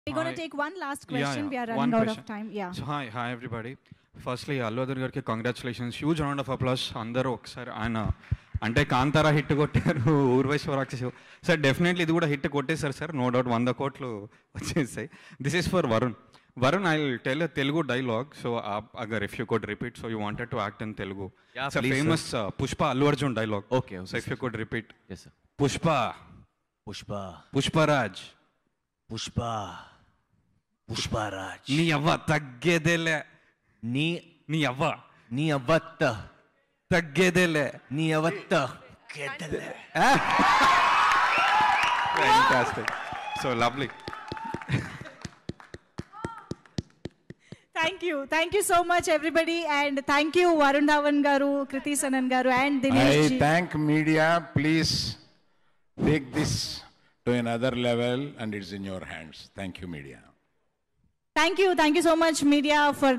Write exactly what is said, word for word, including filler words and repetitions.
We're going to take one last question. Yeah, yeah. We are One running out question. of time. Yeah. So, hi, hi everybody. Firstly, Allu Arjun gariki congratulations. Huge round of applause. Andaru okkasari ayana అంటే Kantara hit కొట్టారు, ఊర్వశి రాక్షసి sir definitely ఇది కూడా hit కొట్టేశారు sir, no doubt వంద కోట్లు వచ్చేసాయి. This is for Varun. Varun, I'll tell a Telugu dialogue. So, uh, agar if you could repeat. So, you wanted to act in Telugu. Yeah, it's please, a famous uh, Pushpa Allu Arjun dialogue. Okay, okay. So, if you could repeat. Yes, sir. Pushpa. Pushpa. Pushpa Raj. Pushpa. Pushpa Raj. Ni avva taggedele. Ni. Ni avva. Ni avatta. Taggedele. Ni avatta. Kedele. Fantastic. So lovely. Thank you. Thank you so much, everybody. And thank you, Varun Dhawan garu, Kriti Sanan garu, and Dinesh I ji. thank media. Please take this to another level, and it's in your hands. Thank you, media. Thank you. Thank you so much, media, for